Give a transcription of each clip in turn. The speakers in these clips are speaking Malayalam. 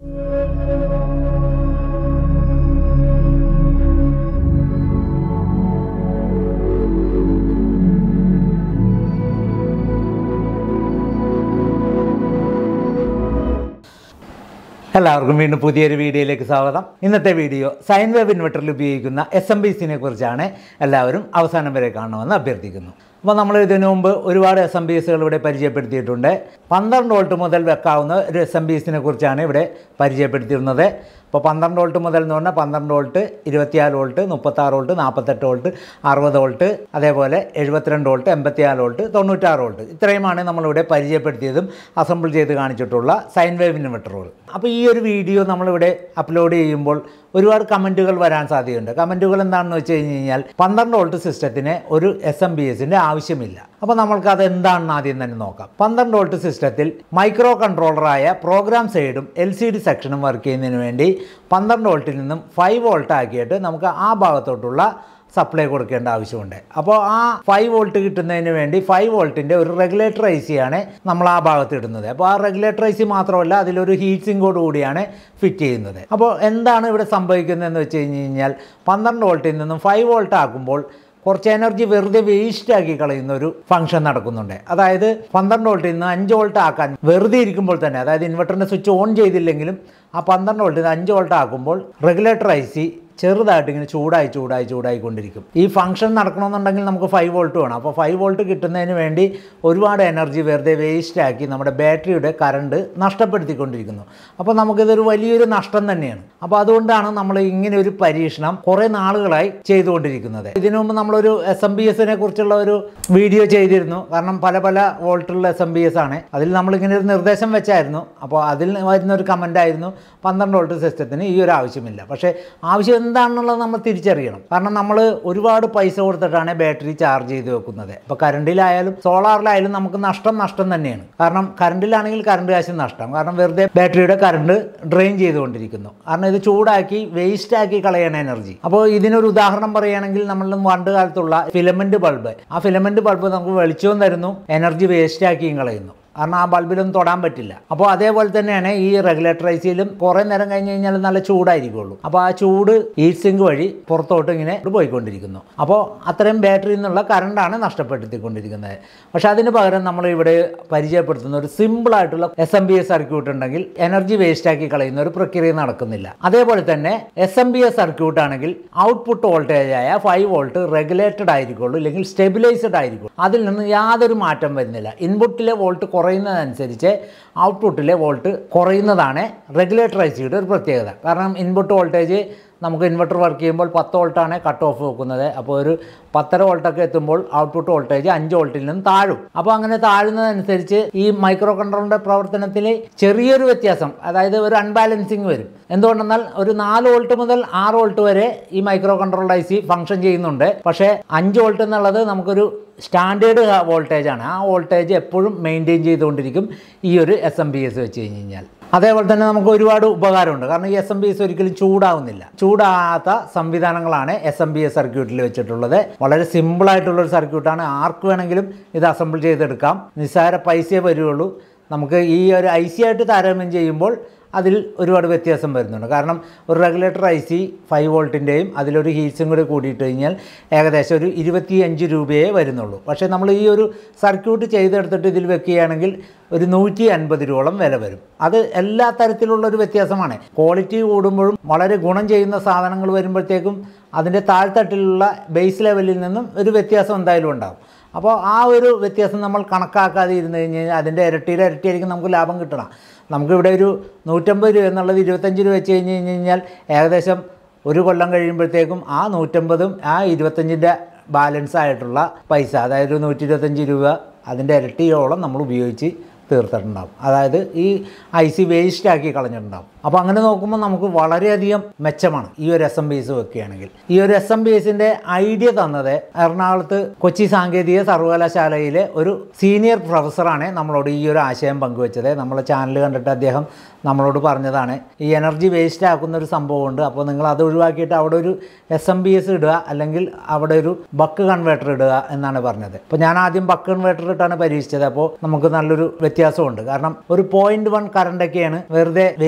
എല്ലാവർക്കും വീണ്ടും പുതിയൊരു വീഡിയോയിലേക്ക് സ്വാഗതം. ഇന്നത്തെ വീഡിയോ സൈൻ വേവ് ഇൻവെർട്ടറിൽ ഉപയോഗിക്കുന്ന SMPSനെ കുറിച്ചാണ്. എല്ലാവരും അവസാനം വരെ കാണണമെന്ന് അഭ്യർത്ഥിക്കുന്നു. അപ്പോൾ നമ്മൾ ഇതിനു മുമ്പ് ഒരുപാട് SMPSകൾ ഇവിടെ പരിചയപ്പെടുത്തിയിട്ടുണ്ട്. 12 വോൾട്ട് മുതൽ വെക്കാവുന്ന ഒരു SMPSനെ കുറിച്ചാണ് ഇവിടെ പരിചയപ്പെടുത്തിയിരുന്നത്. അപ്പോൾ 12 വോൾട്ട് മുതൽ എന്ന് പറഞ്ഞാൽ 12 volt, 24 volt, 36 volt, 48 volt, 60 volt, അതേപോലെ 72 വോൾട്ട്, 84 വോൾട്ട്, 96 വോൾട്ട്, ഇത്രയുമാണ് നമ്മളിവിടെ പരിചയപ്പെടുത്തിയതും അസംബിൾ ചെയ്ത് കാണിച്ചിട്ടുള്ള സൈൻ വേവ് ഇൻവെർട്ടറുകൾ. അപ്പോൾ ഈ ഒരു വീഡിയോ നമ്മളിവിടെ അപ്ലോഡ് ചെയ്യുമ്പോൾ ഒരുപാട് കമൻറ്റുകൾ വരാൻ സാധ്യതയുണ്ട്. കമൻറ്റുകൾ എന്താണെന്ന് വെച്ച് കഴിഞ്ഞാൽ 12 വോൾട്ട് സിസ്റ്റത്തിന് ഒരു SMPSൻ്റെ ആവശ്യമില്ല. അപ്പോൾ നമ്മൾക്കത് എന്താണെന്ന് ആദ്യം തന്നെ നോക്കാം. 12 വോൾട്ട് സിസ്റ്റത്തിൽ മൈക്രോ കൺട്രോളറായ പ്രോഗ്രാം സൈഡും LCD സെക്ഷനും വർക്ക് ചെയ്യുന്നതിന് വേണ്ടി 12 വോൾട്ടിൽ നിന്നും 5 വോൾട്ട് ആക്കിയിട്ട് നമുക്ക് ആ ഭാഗത്തോട്ടുള്ള സപ്ലൈ കൊടുക്കേണ്ട ആവശ്യമുണ്ട്. അപ്പോൾ ആ 5 വോൾട്ട് കിട്ടുന്നതിന് വേണ്ടി 5 വോൾട്ടിൻ്റെ ഒരു റെഗുലേറ്റർ IC ആണ് നമ്മൾ ആ ഭാഗത്ത് ഇടുന്നത്. അപ്പോൾ ആ റെഗുലേറ്റർ IC മാത്രമല്ല, അതിലൊരു ഹീറ്റ് സിങ്കോട് കൂടിയാണ് ഫിറ്റ് ചെയ്യുന്നത്. അപ്പോൾ എന്താണ് ഇവിടെ സംഭവിക്കുന്നതെന്ന് വെച്ച് കഴിഞ്ഞാൽ 12 വോൾട്ടിൽ നിന്നും 5 വോൾട്ട് ആക്കുമ്പോൾ കുറച്ച് എനർജി വെറുതെ വേസ്റ്റ് ആക്കി കളയുന്ന ഒരു ഫംഗ്ഷൻ നടക്കുന്നുണ്ട്. അതായത് 12 വോൾട്ടിൽ നിന്ന് 5 വോൾട്ട് ആക്കാൻ വെറുതെ ഇരിക്കുമ്പോൾ തന്നെ, അതായത് ഇൻവെർട്ടറിൻ്റെ സ്വിച്ച് ഓൺ ചെയ്തില്ലെങ്കിലും ആ 12 വോൾട്ടിൽ നിന്ന് 5 വോൾട്ട് ആക്കുമ്പോൾ റെഗുലേറ്റർ IC ചെറുതായിട്ട് ഇങ്ങനെ ചൂടായിക്കൊണ്ടിരിക്കും. ഈ ഫംഗ്ഷൻ നടക്കണമെന്നുണ്ടെങ്കിൽ നമുക്ക് 5 വോൾട്ട് വേണം. അപ്പോൾ 5 വോൾട്ട് കിട്ടുന്നതിന് വേണ്ടി ഒരുപാട് എനർജി വെറുതെ വേസ്റ്റാക്കി നമ്മുടെ ബാറ്ററിയുടെ കറണ്ട് നഷ്ടപ്പെടുത്തിക്കൊണ്ടിരിക്കുന്നു. അപ്പോൾ നമുക്കിതൊരു വലിയൊരു നഷ്ടം തന്നെയാണ്. അപ്പോൾ അതുകൊണ്ടാണ് നമ്മൾ ഇങ്ങനെ ഒരു പരീക്ഷണം കുറേ നാളുകളായി ചെയ്തുകൊണ്ടിരിക്കുന്നത്. ഇതിനു മുമ്പ് നമ്മളൊരു SMPSനെ കുറിച്ചുള്ള ഒരു വീഡിയോ ചെയ്തിരുന്നു. കാരണം പല വോൾട്ടുള്ള SMPS ആണ്. അതിൽ നമ്മളിങ്ങനെ ഒരു നിർദ്ദേശം വെച്ചായിരുന്നു. അപ്പോൾ അതിൽ വരുന്നൊരു കമൻ്റായിരുന്നു 12 വോൾട്ട് സിസ്റ്റത്തിന് ഈ ഒരു ആവശ്യമില്ല. പക്ഷേ ആവശ്യം എന്താണെന്നുള്ളത് നമ്മൾ തിരിച്ചറിയണം. കാരണം നമ്മൾ ഒരുപാട് പൈസ കൊടുത്തിട്ടാണ് ബാറ്ററി ചാർജ് ചെയ്ത് വെക്കുന്നത്. ഇപ്പോൾ കറണ്ടിലായാലും സോളാറിലായാലും നമുക്ക് നഷ്ടം തന്നെയാണ്. കാരണം കറണ്ടിലാണെങ്കിൽ കറണ്ട് കാശ് നഷ്ടം. കാരണം വെറുതെ ബാറ്ററിയുടെ കറണ്ട് ഡ്രെയിൻ ചെയ്തുകൊണ്ടിരിക്കുന്നു. കാരണം ഇത് ചൂടാക്കി വേസ്റ്റാക്കി കളയണ എനർജി. അപ്പോൾ ഇതിനൊരു ഉദാഹരണം പറയുകയാണെങ്കിൽ നമ്മൾ പണ്ട് കാലത്തുള്ള ഫിലമെന്റ് ബൾബ്, ആ ഫിലമെന്റ് ബൾബ് നമുക്ക് വെളിച്ചവും തരുന്നു, എനർജി വേസ്റ്റാക്കിയും കളയുന്നു. കാരണം ആ ബൾബിലൊന്നും തൊടാൻ പറ്റില്ല. അപ്പോൾ അതേപോലെ തന്നെയാണ് ഈ റെഗുലേറ്റർ ICയിലും കുറേ നേരം കഴിഞ്ഞ് കഴിഞ്ഞാൽ നല്ല ചൂടായിരിക്കുള്ളൂ. അപ്പോൾ ആ ചൂട് ഹീറ്റ് സിങ്ക് വഴി പുറത്തോട്ട് ഇങ്ങനെ പോയിക്കൊണ്ടിരിക്കുന്നു. അപ്പോൾ അത്രയും ബാറ്ററിയിൽ നിന്നുള്ള കറണ്ടാണ് നഷ്ടപ്പെടുത്തിക്കൊണ്ടിരിക്കുന്നത്. പക്ഷെ അതിന് പകരം നമ്മൾ ഇവിടെ പരിചയപ്പെടുത്തുന്ന ഒരു സിമ്പിളായിട്ടുള്ള SMPS സർക്യൂട്ട് ഉണ്ടെങ്കിൽ എനർജി വേസ്റ്റാക്കി കളയുന്ന ഒരു പ്രക്രിയ നടക്കുന്നില്ല. അതേപോലെ തന്നെ SMPS സർക്യൂട്ട് ആണെങ്കിൽ ഔട്ട്പുട്ട് വോൾട്ടേജായ 5 വോൾട്ട് റെഗുലേറ്റഡ് ആയിരിക്കുള്ളൂ, അല്ലെങ്കിൽ സ്റ്റെബിലൈസ്ഡ് ആയിരിക്കും. അതിൽ നിന്ന് യാതൊരു മാറ്റം വരുന്നില്ല. ഇൻപുട്ടിലെ വോൾട്ട് കുറയുന്നതനുസരിച്ച് ഔട്ട്പുട്ടിലെ വോൾട്ട് കുറയുന്നതാണ് റെഗുലേറ്റർ ICയുടെ ഒരു പ്രത്യേകത. കാരണം ഇൻപുട്ട് വോൾട്ടേജ് നമുക്ക് ഇൻവെർട്ടർ വർക്ക് ചെയ്യുമ്പോൾ 10 വോൾട്ടാണ് കട്ട് ഓഫ് വെക്കുന്നത്. അപ്പോൾ ഒരു 10.5 വോൾട്ടൊക്കെ എത്തുമ്പോൾ ഔട്ട്പുട്ട് വോൾട്ടേജ് 5 വോൾട്ടിൽ നിന്ന് താഴും. അപ്പോൾ അങ്ങനെ താഴുന്നതനുസരിച്ച് ഈ മൈക്രോ കൺട്രോളറിൻ്റെ പ്രവർത്തനത്തിൽ ചെറിയൊരു വ്യത്യാസം, അതായത് ഒരു അൺബാലൻസിങ് വരും. എന്തുകൊണ്ടെന്നാൽ ഒരു 4 വോൾട്ട് മുതൽ 6 വോൾട്ട് വരെ ഈ മൈക്രോ കൺട്രോളർ IC ഫംഗ്ഷൻ ചെയ്യുന്നുണ്ട്. പക്ഷേ 5 വോൾട്ട് എന്നുള്ളത് നമുക്കൊരു സ്റ്റാൻഡേർഡ് വോൾട്ടേജാണ്. ആ വോൾട്ടേജ് എപ്പോഴും മെയിൻറ്റെയിൻ ചെയ്തുകൊണ്ടിരിക്കും ഈ ഒരു SMPS വെച്ച് കഴിഞ്ഞാൽ. അതേപോലെ തന്നെ നമുക്ക് ഒരുപാട് ഉപകാരമുണ്ട്. കാരണം ഈ SMPS ഒരിക്കലും ചൂടാവുന്നില്ല. ചൂടാകാത്ത സംവിധാനങ്ങളാണ് SMPS സർക്യൂട്ടിൽ വെച്ചിട്ടുള്ളത്. വളരെ സിമ്പിളായിട്ടുള്ളൊരു സർക്യൂട്ടാണ്. ആർക്ക് വേണമെങ്കിലും ഇത് അസംബിൾ ചെയ്തെടുക്കാം. നിസ്സാര പൈസയേ വരുള്ളൂ. നമുക്ക് ഈ ഒരു IC ആയിട്ട് താരതമ്യം ചെയ്യുമ്പോൾ അതിൽ ഒരുപാട് വ്യത്യാസം വരുന്നുണ്ട്. കാരണം ഒരു റെഗുലേറ്റർ IC 5 വോൾട്ടിൻ്റെയും അതിലൊരു ഹീറ്റ്സും കൂടി കൂടിയിട്ട് കഴിഞ്ഞാൽ ഏകദേശം ഒരു 25 രൂപയേ വരുന്നുള്ളൂ. പക്ഷേ നമ്മൾ ഈ ഒരു സർക്യൂട്ട് ചെയ്തെടുത്തിട്ട് ഇതിൽ വെക്കുകയാണെങ്കിൽ ഒരു 150 രൂപയോളം വില വരും. അത് എല്ലാ തരത്തിലുള്ളൊരു വ്യത്യാസമാണ്. ക്വാളിറ്റി കൂടുമ്പോഴും വളരെ ഗുണം ചെയ്യുന്ന സാധനങ്ങൾ വരുമ്പോഴത്തേക്കും അതിൻ്റെ താഴ്ത്തട്ടിലുള്ള ബേസ് ലെവലിൽ നിന്നും ഒരു വ്യത്യാസം എന്തായാലും ഉണ്ടാകും. അപ്പോൾ ആ ഒരു വ്യത്യാസം നമ്മൾ കണക്കാക്കാതെ ഇരുന്ന് കഴിഞ്ഞാൽ അതിൻ്റെ ഇരട്ടിയായിരിക്കും നമുക്ക് ലാഭം കിട്ടണം. നമുക്കിവിടെ ഒരു 150 രൂപ എന്നുള്ളത് 25 രൂപ വെച്ച് കഴിഞ്ഞാൽ ഏകദേശം ഒരു കൊല്ലം കഴിയുമ്പോഴത്തേക്കും ആ 150ഉം ആ 25ൻ്റെ ബാലൻസ് ആയിട്ടുള്ള പൈസ, അതായത് 125 രൂപ അതിൻ്റെ ഇരട്ടിയോളം നമ്മൾ ഉപയോഗിച്ച് തീർത്തിട്ടുണ്ടാകും. അതായത് ഈ IC വേസ്റ്റാക്കി കളഞ്ഞിട്ടുണ്ടാകും. അപ്പോൾ അങ്ങനെ നോക്കുമ്പോൾ നമുക്ക് വളരെയധികം മെച്ചമാണ് ഈ ഒരു SMPS വെക്കുകയാണെങ്കിൽ. ഈ ഒരു SMPSൻ്റെ ഐഡിയ തന്നത് എറണാകുളത്ത് കൊച്ചി സാങ്കേതിക സർവകലാശാലയിലെ ഒരു സീനിയർ പ്രൊഫസറാണ് നമ്മളോട് ഈ ഒരു ആശയം പങ്കുവെച്ചത്. നമ്മളെ ചാനൽ കണ്ടിട്ട് അദ്ദേഹം നമ്മളോട് പറഞ്ഞതാണ്, ഈ എനർജി വേസ്റ്റ് ആക്കുന്ന ഒരു സംഭവമുണ്ട്. അപ്പോൾ നിങ്ങൾ അത് ഒഴിവാക്കിയിട്ട് അവിടെ ഒരു SMPS ഇടുക, അല്ലെങ്കിൽ അവിടെ ഒരു ബക്ക് കൺവേർട്ടർ ഇടുക എന്നാണ് പറഞ്ഞത്. അപ്പോൾ ഞാൻ ആദ്യം ബക്ക് കൺവേർട്ടർ ഇട്ടാണ് പരീക്ഷിച്ചത്. അപ്പോൾ നമുക്ക് നല്ലൊരു വ്യത്യാസമുണ്ട്. കാരണം ഒരു 0.1 കറണ്ടൊക്കെയാണ് വെറുതെ വേസ്റ്റാക്കി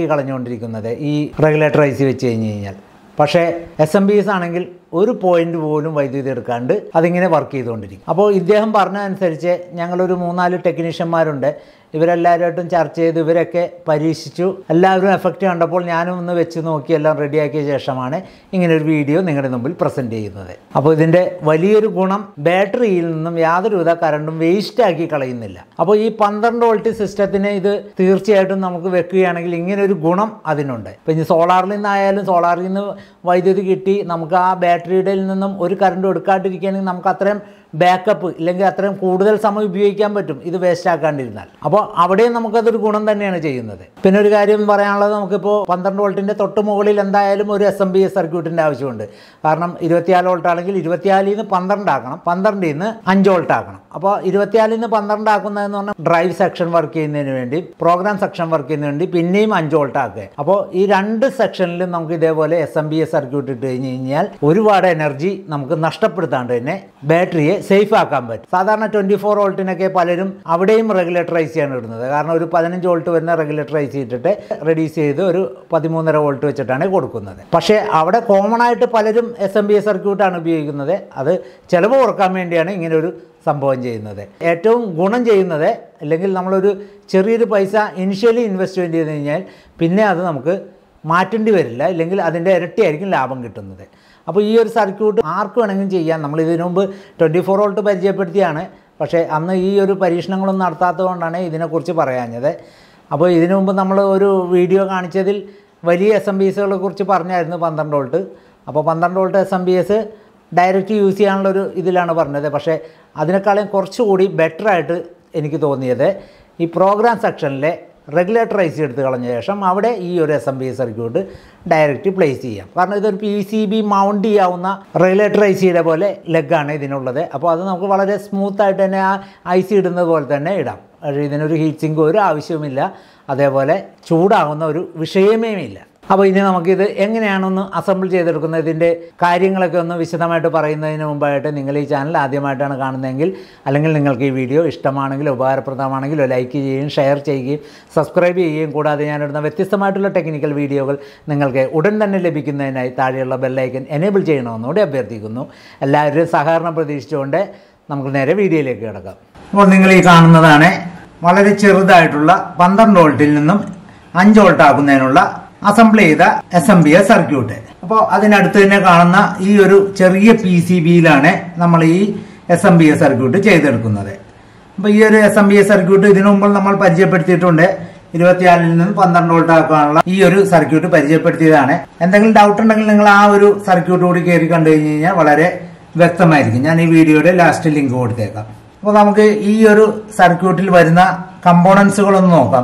കളഞ്ഞുകൊണ്ടിരിക്കുന്നത് ഈ റെഗുലേറ്റർ ഐ സി വെച്ച് കഴിഞ്ഞാൽ. പക്ഷേ SMPS ആണെങ്കിൽ ഒരു പോയിന്റ് പോലും വൈദ്യുതി എടുക്കാണ്ട് അതിങ്ങനെ വർക്ക് ചെയ്തുകൊണ്ടിരിക്കും. അപ്പോൾ ഇദ്ദേഹം പറഞ്ഞതനുസരിച്ച് ഞങ്ങളൊരു 3-4 ടെക്നീഷ്യന്മാരുണ്ട്, ഇവരെല്ലാവരുമായിട്ടും ചർച്ച ചെയ്ത് ഇവരൊക്കെ പരീക്ഷിച്ചു. എല്ലാവരും എഫക്റ്റ് കണ്ടപ്പോൾ ഞാനും ഒന്ന് വെച്ച് നോക്കി എല്ലാം റെഡിയാക്കിയ ശേഷമാണ് ഇങ്ങനൊരു വീഡിയോ നിങ്ങളുടെ മുമ്പിൽ പ്രസൻറ്റ് ചെയ്യുന്നത്. അപ്പോൾ ഇതിൻ്റെ വലിയൊരു ഗുണം ബാറ്ററിയിൽ നിന്നും യാതൊരുവിധ കറണ്ടും വേസ്റ്റാക്കി കളയുന്നില്ല. അപ്പോൾ ഈ 12 വോൾട്ട് സിസ്റ്റത്തിന് ഇത് തീർച്ചയായിട്ടും നമുക്ക് വെക്കുകയാണെങ്കിൽ ഇങ്ങനൊരു ഗുണം അതിനുണ്ട്. ഇപ്പം ഇനി സോളാറിൽ നിന്നായാലും സോളാറിൽ നിന്ന് വൈദ്യുതി കിട്ടി നമുക്ക് ആ ബാറ്ററിയുടെ നിന്നും ഒരു കറണ്ടും എടുക്കാണ്ടിരിക്കുകയാണെങ്കിൽ നമുക്ക് അത്രയും ബാക്കപ്പ് ഇല്ലെങ്കിൽ അത്രയും കൂടുതൽ സമയം ഉപയോഗിക്കാൻ പറ്റും ഇത് വേസ്റ്റ് ആക്കാണ്ടിരുന്നാൽ. അപ്പോൾ അവിടെയും നമുക്കതൊരു ഗുണം തന്നെയാണ് ചെയ്യുന്നത്. പിന്നെ ഒരു കാര്യം പറയാനുള്ളത്, നമുക്കിപ്പോൾ 12 വോൾട്ടിൻ്റെ തൊട്ട് മുകളിൽ എന്തായാലും ഒരു SMPS സർക്യൂട്ടിൻ്റെ ആവശ്യമുണ്ട്. കാരണം 24 വോൾട്ട് ആണെങ്കിൽ 24 നിന്ന് 12 ആക്കണം, 12 നിന്ന് 5 വോൾട്ട് ആക്കണം. അപ്പോൾ 24 നിന്ന് 12 ആക്കുന്നതെന്ന് പറഞ്ഞാൽ ഡ്രൈവ് സെക്ഷൻ വർക്ക് ചെയ്യുന്നതിന് വേണ്ടി, പ്രോഗ്രാം സെക്ഷൻ വർക്ക് ചെയ്യുന്നതിന് വേണ്ടി പിന്നെയും 5 വോൾട്ട് ആക്കുക. അപ്പോൾ ഈ 2 സെക്ഷനിലും നമുക്ക് ഇതേപോലെ SMPS സർക്യൂട്ട് ഇട്ട് കഴിഞ്ഞ് കഴിഞ്ഞാൽ ഒരുപാട് എനർജി നമുക്ക് നഷ്ടപ്പെടുത്താണ്ട് തന്നെ ബാറ്ററിയെ സേഫ് ആക്കാൻ പറ്റും. സാധാരണ 24 വോൾട്ടിനൊക്കെ പലരും അവിടെയും റെഗുലേറ്റർ ഐ സി ആണ് ഇടുന്നത്. കാരണം ഒരു 15 വോൾട്ട് വരുന്ന റെഗുലേറ്റർ ഐ സി ഇട്ടിട്ട് റെഡ്യൂസ് ചെയ്ത് ഒരു 13.5 വോൾട്ട് വെച്ചിട്ടാണ് കൊടുക്കുന്നത്. പക്ഷേ അവിടെ കോമൺ ആയിട്ട് പലരും SMPS സർക്യൂട്ടാണ് ഉപയോഗിക്കുന്നത്. അത് ചിലവ് കുറക്കാൻ വേണ്ടിയാണ് ഇങ്ങനെ ഒരു സംഭവം ചെയ്യുന്നത്. ഏറ്റവും ഗുണം ചെയ്യുന്നത്, അല്ലെങ്കിൽ നമ്മളൊരു ചെറിയൊരു പൈസ ഇനിഷ്യലി ഇൻവെസ്റ്റ്മെൻറ്റ് ചെയ്ത് കഴിഞ്ഞാൽ പിന്നെ അത് നമുക്ക് മാറ്റേണ്ടി വരില്ല, ഇല്ലെങ്കിൽ അതിൻ്റെ ഇരട്ടിയായിരിക്കും ലാഭം കിട്ടുന്നത്. അപ്പോൾ ഈ ഒരു സർക്യൂട്ട് ആർക്ക് വേണമെങ്കിലും ചെയ്യാം. നമ്മൾ ഇതിനു മുമ്പ് 24 വോൾട്ട് പരിചയപ്പെടുത്തിയാണ്, പക്ഷേ അന്ന് ഈ ഒരു പരീക്ഷണങ്ങളൊന്നും നടത്താത്തത് കൊണ്ടാണ് ഇതിനെക്കുറിച്ച് പറയാഞ്ഞത്. അപ്പോൾ ഇതിനു മുമ്പ് നമ്മൾ ഒരു വീഡിയോ കാണിച്ചതിൽ വലിയ SMPSകളെ കുറിച്ച് പറഞ്ഞായിരുന്നു 12 വോൾട്ട്. അപ്പോൾ 12 വോൾട്ട് SMPS ഡയറക്റ്റ് യൂസ് ചെയ്യാനുള്ളൊരു ഇതിലാണ് പറഞ്ഞത്. പക്ഷേ അതിനേക്കാളും കുറച്ചുകൂടി ബെറ്ററായിട്ട് എനിക്ക് തോന്നിയത് ഈ പ്രോഗ്രാം സെക്ഷനിലെ റെഗുലേറ്റർ ഐ സി എടുത്ത് കളഞ്ഞ ശേഷം അവിടെ ഈ ഒരു SMPS സർക്യൂട്ട് ഡയറക്റ്റ് പ്ലേസ് ചെയ്യാം. കാരണം ഇതൊരു PCB മൗണ്ട് ചെയ്യാവുന്ന റെഗുലേറ്റർ ഐ സിയുടെ പോലെ ലെഗാണ് ഇതിനുള്ളത്. അപ്പോൾ അത് നമുക്ക് വളരെ സ്മൂത്തായിട്ട് തന്നെ ആ ഐ സി ഇടുന്നത് പോലെ തന്നെ ഇടാം. പക്ഷേ ഇതിനൊരു ഹീറ്റ് സിങ്ക് ഒരു ആവശ്യവുമില്ല, അതേപോലെ ചൂടാകുന്ന ഒരു വിഷയമേ ഇല്ല. അപ്പോൾ ഇനി നമുക്കിത് എങ്ങനെയാണൊന്ന് അസംബിൾ ചെയ്തെടുക്കുന്നത്, ഇതിൻ്റെ കാര്യങ്ങളൊക്കെ ഒന്ന് വിശദമായിട്ട് പറയുന്നതിന് മുമ്പായിട്ട് നിങ്ങൾ ഈ ചാനൽ ആദ്യമായിട്ടാണ് കാണുന്നതെങ്കിൽ, അല്ലെങ്കിൽ നിങ്ങൾക്ക് ഈ വീഡിയോ ഇഷ്ടമാണെങ്കിലോ ഉപകാരപ്രദമാണെങ്കിലോ ലൈക്ക് ചെയ്യുകയും ഷെയർ ചെയ്യുകയും സബ്സ്ക്രൈബ് ചെയ്യുകയും, കൂടാതെ ഞാനിടുന്ന വ്യത്യസ്തമായിട്ടുള്ള ടെക്നിക്കൽ വീഡിയോകൾ നിങ്ങൾക്ക് ഉടൻ തന്നെ ലഭിക്കുന്നതിനായി താഴെയുള്ള ബെല്ലൈക്കൻ എനേബിൾ ചെയ്യണമെന്നുകൂടി അഭ്യർത്ഥിക്കുന്നു. എല്ലാവരും സഹകരണം പ്രതീക്ഷിച്ചുകൊണ്ട് നമുക്ക് നേരെ വീഡിയോയിലേക്ക് കിടക്കാം. അപ്പോൾ നിങ്ങൾ ഈ കാണുന്നതാണ് വളരെ ചെറുതായിട്ടുള്ള 12 വോൾട്ടിൽ നിന്നും 5 വോൾട്ട് ആക്കുന്നതിനുള്ള അസംബിൾ ചെയ്ത SMPS സർക്യൂട്ട്. അപ്പോൾ അതിനടുത്ത് തന്നെ കാണുന്ന ഈ ഒരു ചെറിയ PCBയിലാണ് നമ്മൾ ഈ SMPS സർക്യൂട്ട് ചെയ്തെടുക്കുന്നത്. അപ്പോൾ ഈ ഒരു SMPS സർക്യൂട്ട് ഇതിനു മുമ്പ് നമ്മൾ പരിചയപ്പെടുത്തിയിട്ടുണ്ട്. 24 നിന്നും 12 വോൾട്ട് ആക്കാനുള്ള ഈ ഒരു സർക്യൂട്ട് പരിചയപ്പെടുത്തിയതാണ്. എന്തെങ്കിലും ഡൗട്ട് ഉണ്ടെങ്കിൽ നിങ്ങൾ ആ ഒരു സർക്യൂട്ട് കൂടി കയറി കണ്ടു കഴിഞ്ഞ് കഴിഞ്ഞാൽ വളരെ വ്യക്തമായിരിക്കും. ഞാൻ ഈ വീഡിയോയുടെ ലാസ്റ്റ് ലിങ്ക് കൊടുത്തേക്കാം. അപ്പോൾ നമുക്ക് ഈ ഒരു സർക്യൂട്ടിൽ വരുന്ന കമ്പോണൻസുകളൊന്ന് നോക്കാം.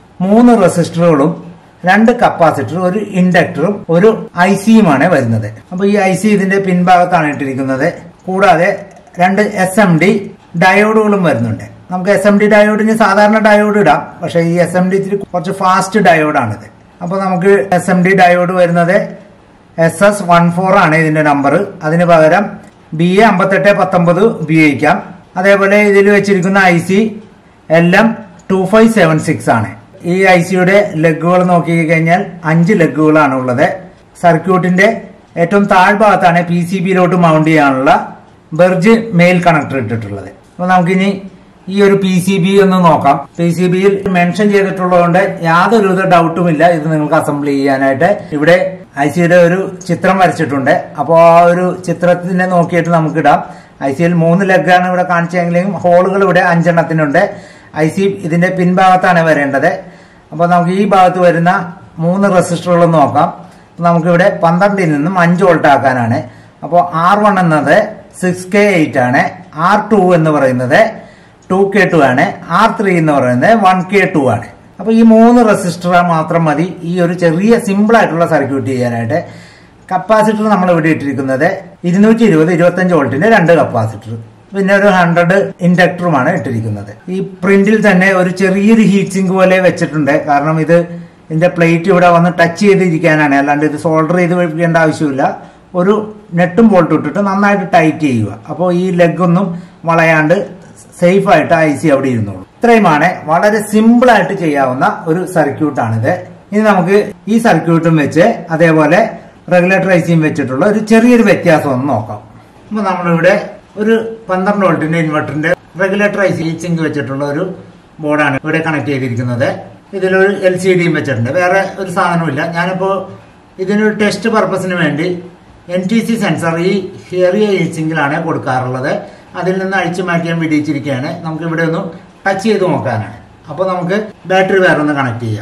3 റെസിസ്റ്ററുകളും 2 കപ്പാസിറ്റർ, ഒരു ഇൻഡക്ടറും ഒരു ICയുമാണ് വരുന്നത്. അപ്പോൾ ഈ IC ഇതിന്റെ പിൻഭാഗത്താണ് ഇട്ടിരിക്കുന്നത്. കൂടാതെ 2 SMD ഡയോഡുകളും വരുന്നുണ്ട്. നമുക്ക് SMD ഡയോഡിന് സാധാരണ ഡയോഡ് ഇടാം, പക്ഷേ ഈ SMD കുറച്ച് ഫാസ്റ്റ് ഡയോഡാണിത്. അപ്പോൾ നമുക്ക് SMD ഡയോഡ് വരുന്നത് SS14 ആണ് ഇതിന്റെ നമ്പർ. അതിന് പകരം BA5819 ഉപയോഗിക്കാം. അതേപോലെ ഇതിൽ വെച്ചിരിക്കുന്ന IC LM2576 ആണ്. ഈ ICയുടെ ലെഗുകൾ നോക്കി കഴിഞ്ഞാൽ 5 ലെഗുകളാണ് ഉള്ളത്. സർക്യൂട്ടിന്റെ ഏറ്റവും താഴ്ഭാഗത്താണ് PCBയിലോട്ട് മൗണ്ട് ചെയ്യാനുള്ള ബെർജ് മെയിൽ കണക്ടർ ഇട്ടിട്ടുള്ളത്. അപ്പൊ നമുക്കിനി ഈ ഒരു PCB ഒന്ന് നോക്കാം. PCBയിൽ മെൻഷൻ ചെയ്തിട്ടുള്ളതുകൊണ്ട് യാതൊരുവിധ ഡൗട്ടുമില്ല ഇത് നിങ്ങൾക്ക് അസംബിൾ ചെയ്യാനായിട്ട്. ഇവിടെ ICയുടെ ഒരു ചിത്രം വരച്ചിട്ടുണ്ട്. അപ്പോൾ ആ ഒരു ചിത്രത്തിനെ നോക്കിയിട്ട് നമുക്കിടാം. ICയിൽ 3 ലെഗാണ് ഇവിടെ കാണിച്ചെങ്കിലും ഹോളുകൾ ഇവിടെ 5 എണ്ണത്തിനുണ്ട്. IC ഇതിന്റെ പിൻഭാഗത്താണ് വരേണ്ടത്. അപ്പോൾ നമുക്ക് ഈ ഭാഗത്ത് വരുന്ന 3 റെസിസ്റ്ററുകൾ നോക്കാം. നമുക്കിവിടെ 12 നിന്നും 5 വോൾട്ട് ആക്കാനാണ്. അപ്പോൾ R1 എന്നത് 6K8 ആണ്, R2 എന്ന് പറയുന്നത് 2K2 ആണ്, R3 എന്ന് പറയുന്നത് 1K2 ആണ്. അപ്പോൾ ഈ 3 റെസിസ്റ്റർ മാത്രം മതി ഈ ഒരു ചെറിയ സിമ്പിൾ ആയിട്ടുള്ള സർക്യൂട്ട് ചെയ്യാനായിട്ട്. കപ്പാസിറ്റർ നമ്മൾ ഇവിടെ ഇട്ടിരിക്കുന്നത് 220-25 വോൾട്ടിന്റെ 2 കപ്പാസിറ്റർ, പിന്നെ ഒരു 100 ഇൻഡക്ടറുമാണ് ഇട്ടിരിക്കുന്നത്. ഈ പ്രിന്റിൽ തന്നെ ഒരു ചെറിയൊരു ഹീറ്റ് സിങ്ക് പോലെ വെച്ചിട്ടുണ്ട്. കാരണം ഇതിന്റെ പ്ലേറ്റ് ഇവിടെ വന്ന് ടച്ച് ചെയ്തിരിക്കാനാണ്, അല്ലാണ്ട് ഇത് സോൾഡർ ചെയ്ത് വെക്കേണ്ട ആവശ്യമില്ല. ഒരു നെട്ടും ബോൾട്ടും ഇട്ടിട്ട് നന്നായിട്ട് ടൈറ്റ് ചെയ്യുക. അപ്പോൾ ഈ ലെഗൊന്നും വളയാണ്ട് സേഫായിട്ട് IC അവിടെ ഇരുന്നോളൂ. ഇത്രയുമാണ് വളരെ സിമ്പിൾ ആയിട്ട് ചെയ്യാവുന്ന ഒരു സർക്യൂട്ടാണിത്. ഇനി നമുക്ക് ഈ സർക്യൂട്ടും വെച്ച് അതേപോലെ റെഗുലേറ്റർ ഐസിയും വെച്ചിട്ടുള്ള ഒരു ചെറിയൊരു വ്യത്യാസം ഒന്ന് നോക്കാം. അപ്പോൾ നമ്മളിവിടെ ഒരു 12 വോൾട്ടിന്റെ ഇൻവെർട്ടറിന്റെ റെഗുലേറ്റർ ഐസി സിങ്ക് വെച്ചിട്ടുള്ള ഒരു ബോർഡാണ് ഇവിടെ കണക്ട് ചെയ്തിരിക്കുന്നത്. ഇതിലൊരു LCDയും വെച്ചിട്ടുണ്ട്. വേറെ ഒരു സാധനമില്ല. ഞാനിപ്പോൾ ഇതിനൊരു ടെസ്റ്റ് പർപ്പസിന് വേണ്ടി NTC സെൻസർ ഈ ചെറിയ സിങ്കിലാണ് കൊടുക്കാറുള്ളത്. അതിൽ നിന്ന് അഴിച്ചു മാറ്റിയാൻ വിടിയിച്ചിരിക്കുകയാണ്. നമുക്ക് ഇവിടെ ഒന്ന് ടച്ച് ചെയ്ത് നോക്കാനാണ്. അപ്പോൾ നമുക്ക് ബാറ്ററി വേറെ ഒന്ന് കണക്ട് ചെയ്യാം.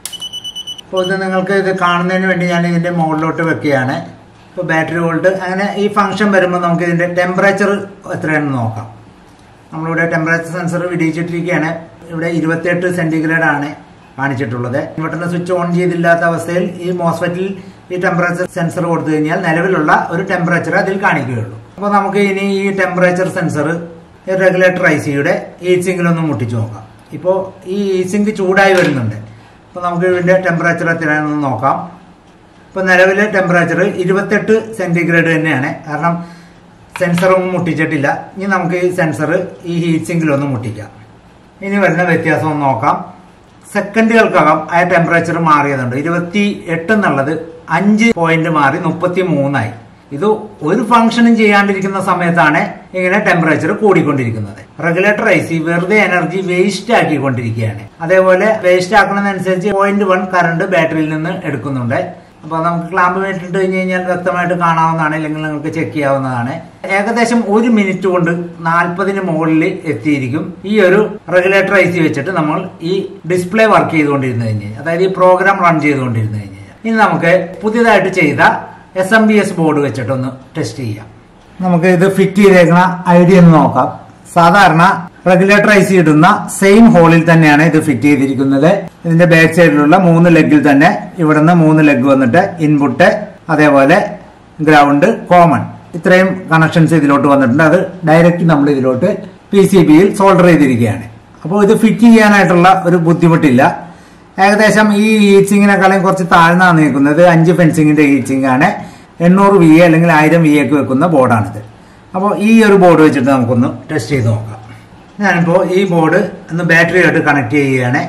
അപ്പോൾ ഇത് നിങ്ങൾക്ക് ഇത് കാണുന്നതിന് വേണ്ടി ഞാൻ ഇതിന്റെ മുകളിലോട്ട് വെക്കുകയാണ്. ഇപ്പോൾ ബാറ്ററി വോൾട്ട് അങ്ങനെ ഈ ഫംഗ്ഷൻ വരുമ്പോൾ നമുക്ക് ഇതിന്റെ ടെമ്പറേച്ചർ എത്രയാണെന്ന് നോക്കാം. നമ്മളിവിടെ ടെമ്പറേച്ചർ സെൻസർ വിടിയിച്ചിട്ടിരിക്കുകയാണ്. ഇവിടെ 28 സെന്റിഗ്രേഡ് ആണ് കാണിച്ചിട്ടുള്ളത്. ഇൻവെർട്ടറിന്റെ സ്വിച്ച് ഓൺ ചെയ്തില്ലാത്ത അവസ്ഥയിൽ ഈ മോസ്ഫെറ്റിൽ ഈ ടെമ്പറേച്ചർ സെൻസർ കൊടുത്തു കഴിഞ്ഞാൽ നിലവിലുള്ള ഒരു ടെമ്പറേച്ചർ അതിൽ കാണിക്കുകയുള്ളൂ. അപ്പോൾ നമുക്ക് ഇനി ഈ ടെമ്പറേച്ചർ സെൻസർ റെഗുലേറ്റർ ഐസിയുടെ ഹീറ്റ് സിങ്കിലൊന്ന് മുട്ടിച്ചു നോക്കാം. ഇപ്പോൾ ഈ ഹീറ്റ് സിങ്ക് ചൂടായി വരുന്നുണ്ട്. അപ്പോൾ നമുക്ക് ഇതിന്റെ ടെമ്പറേച്ചർ എത്രയാണെന്ന് നോക്കാം. ഇപ്പോൾ നിലവിലെ ടെമ്പറേച്ചർ 28 സെന്റിഗ്രേഡ് തന്നെയാണ്. കാരണം സെൻസറൊന്നും മുട്ടിച്ചിട്ടില്ല. ഇനി നമുക്ക് ഈ സെൻസർ ഈ ഹീറ്റ് സിങ്കിലൊന്ന് മുട്ടിക്കാം. ഇനി വരുന്ന വ്യത്യാസം ഒന്ന് നോക്കാം. സെക്കൻഡുകൾക്കകം ആ ടെമ്പറേച്ചർ മാറിയതുണ്ട്. 28 എന്നുള്ളത് 5 പോയിന്റ് മാറി 33 ഇത് ഒരു ഫംഗ്ഷനും ചെയ്യാണ്ടിരിക്കുന്ന സമയത്താണ് ഇങ്ങനെ ടെമ്പറേച്ചർ കൂടിക്കൊണ്ടിരിക്കുന്നത്. റെഗുലേറ്റർ ഐസി വെറുതെ എനർജി വേസ്റ്റ് ആക്കിക്കൊണ്ടിരിക്കുകയാണ്. അതേപോലെ വേസ്റ്റ് ആക്കുന്നതനുസരിച്ച് 0.1 കറണ്ട് ബാറ്ററിയിൽ നിന്ന് എടുക്കുന്നുണ്ട്. അപ്പൊ നമുക്ക് ക്ലാമ്പ് ഇട്ട് കഴിഞ്ഞ് കഴിഞ്ഞാൽ വ്യക്തമായിട്ട് കാണാവുന്നതാണ്, അല്ലെങ്കിൽ നിങ്ങൾക്ക് ചെക്ക് ചെയ്യാവുന്നതാണ്. ഏകദേശം 1 മിനിറ്റ് കൊണ്ട് 40 മുകളിൽ എത്തിയിരിക്കും ഈ ഒരു റെഗുലേറ്റർ ഐസി വെച്ചിട്ട് നമ്മൾ ഈ ഡിസ്പ്ലേ വർക്ക് ചെയ്തുകൊണ്ടിരുന്നു കഴിഞ്ഞാൽ, അതായത് ഈ പ്രോഗ്രാം റൺ ചെയ്തുകൊണ്ടിരുന്നു കഴിഞ്ഞാൽ. ഇനി നമുക്ക് പുതിയതായിട്ട് ചെയ്ത SMPS ബോർഡ് വെച്ചിട്ടൊന്ന് ടെസ്റ്റ് ചെയ്യാം. നമുക്ക് ഇത് ഫിറ്റ് ചെയ്തേക്കുന്ന ഐഡിയ ഒന്ന് നോക്കാം. സാധാരണ റെഗുലേറ്റർ ഐസി ഇടുന്ന സെയിം ഹോളിൽ തന്നെയാണ് ഇത് ഫിറ്റ് ചെയ്തിരിക്കുന്നത്. ഇതിന്റെ ബാക്ക് സൈഡിലുള്ള 3 ലെഗിൽ തന്നെ ഇവിടുന്ന് 3 ലെഗ് വന്നിട്ട് ഇൻപുട്ട്, അതേപോലെ ഗ്രൗണ്ട്, കോമൺ, ഇത്രയും കണക്ഷൻസ് ഇതിലോട്ട് വന്നിട്ടുണ്ട്. അത് ഡയറക്റ്റ് നമ്മൾ ഇതിലോട്ട് PCBയിൽ സോൾഡർ ചെയ്തിരിക്കുകയാണ്. അപ്പോൾ ഇത് ഫിറ്റ് ചെയ്യാനായിട്ടുള്ള ഒരു ബുദ്ധിമുട്ടില്ല. ഏകദേശം ഈ ഹീറ്റ് സിങ്ങിനെക്കാളും കുറച്ച് താഴ്ന്നാണ് നിൽക്കുന്നത്. 5 ഫെൻസിങ്ങിന്റെ ഹീറ്റ് സിങ് ആണ്. 800 VA അല്ലെങ്കിൽ 1000 VAക്ക് വെക്കുന്ന ബോർഡാണിത്. അപ്പോൾ ഈ ഒരു ബോർഡ് വെച്ചിട്ട് നമുക്കൊന്ന് ടെസ്റ്റ് ചെയ്ത് നോക്കാം. ഞാനിപ്പോൾ ഈ ബോർഡ് ഒന്ന് ബാറ്ററിയായിട്ട് കണക്ട് ചെയ്യുകയാണ്.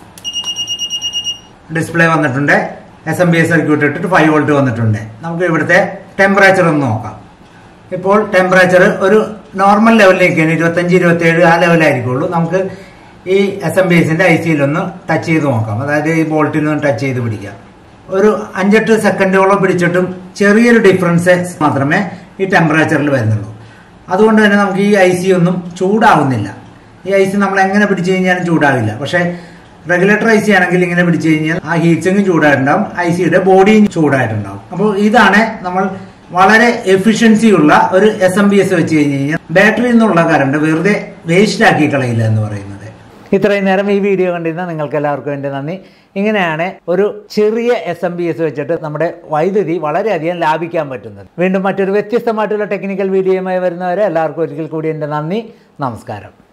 ഡിസ്പ്ലേ വന്നിട്ടുണ്ട്. SMPS സർക്യൂട്ട് ഇട്ടിട്ട് 5 വോൾട്ട് വന്നിട്ടുണ്ട്. നമുക്ക് ഇവിടുത്തെ ടെമ്പറേച്ചർ ഒന്ന് നോക്കാം. ഇപ്പോൾ ടെമ്പറേച്ചർ ഒരു നോർമൽ ലെവലിലേക്കാണ്, 25-27 ആ ലെവലായിരിക്കുള്ളൂ. നമുക്ക് ഈ SMPSന്റെ ഐസിയിലൊന്ന് ടച്ച് ചെയ്ത് നോക്കാം. അതായത് ഈ ബോൾട്ടിലൊന്ന് ടച്ച് ചെയ്ത് പിടിക്കാം. ഒരു 5-8 സെക്കൻഡോളം പിടിച്ചിട്ടും ചെറിയൊരു ഡിഫറൻസ് മാത്രമേ ഈ ടെമ്പറേച്ചറിൽ വരുന്നുള്ളൂ. അതുകൊണ്ട് തന്നെ നമുക്ക് ഈ ഐസി ഒന്നും ചൂടാവുന്നില്ല. ഈ ഐസി നമ്മൾ എങ്ങനെ പിടിച്ചു കഴിഞ്ഞാലും ചൂടാവില്ല. പക്ഷെ റെഗുലേറ്റർ ഐസി ആണെങ്കിൽ ഇങ്ങനെ പിടിച്ചു കഴിഞ്ഞാൽ ആ ഹീറ്റ് സിങ്കും ചൂടായിട്ടുണ്ടാവും, ഐസിയുടെ ബോഡിയും ചൂടായിട്ടുണ്ടാവും. അപ്പോൾ ഇതാണ് നമ്മൾ വളരെ എഫിഷ്യൻസി ഉള്ള ഒരു SMPS വെച്ച് കഴിഞ്ഞ് കഴിഞ്ഞാൽ ബാറ്ററിയിൽ നിന്നുള്ള കറണ്ട് വെറുതെ വേസ്റ്റ് ആക്കി കളയില്ല എന്ന് പറയുന്നത്. ഇത്രയും നേരം ഈ വീഡിയോ കണ്ടിരുന്ന നിങ്ങൾക്ക് എല്ലാവർക്കും എൻ്റെ നന്ദി. ഇങ്ങനെയാണ് ഒരു ചെറിയ SMPS വെച്ചിട്ട് നമ്മുടെ വൈദ്യുതി വളരെയധികം ലാഭിക്കാൻ പറ്റുന്നത്. വീണ്ടും മറ്റൊരു വ്യത്യസ്തമായിട്ടുള്ള ടെക്നിക്കൽ വീഡിയോയുമായി വരുന്നവരെ എല്ലാവർക്കും ഒരിക്കൽ കൂടി എൻ്റെ നന്ദി, നമസ്കാരം.